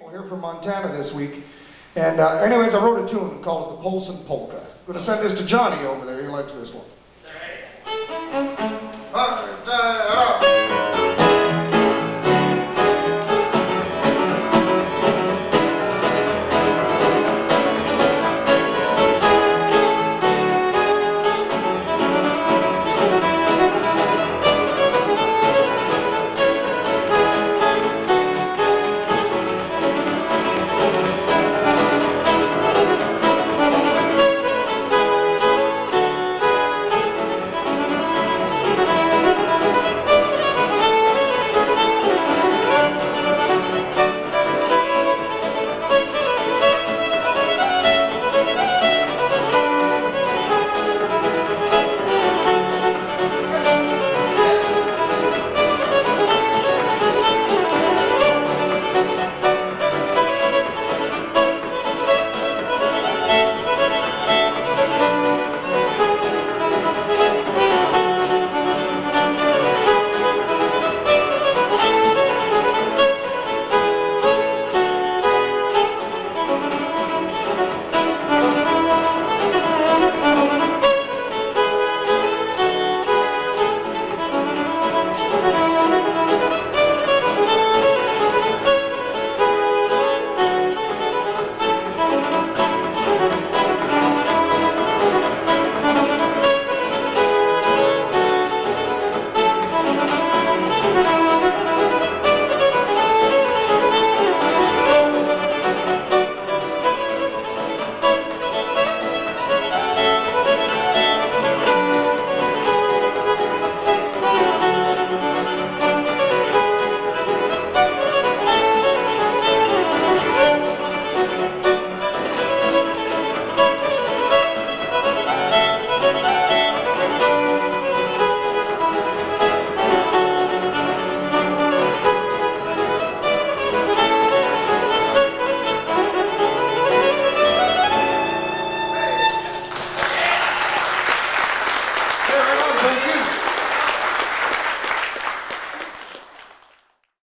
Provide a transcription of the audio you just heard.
people here from Montana this week. And anyways, I wrote a tune called the Polson Polka. I'm going to send this to Johnny over there. He likes this one.